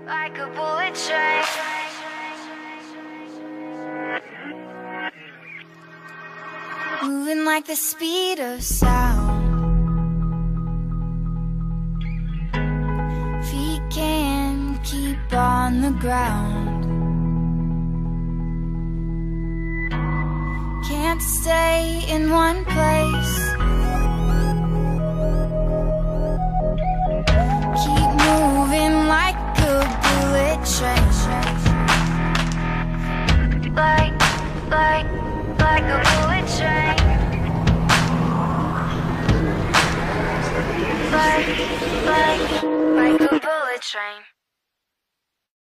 like a bullet train. Moving like the speed of sound. Feet can't keep on the ground. Can't stay in one place. Keep moving like a bullet train. Like a bullet train. Like a bullet train.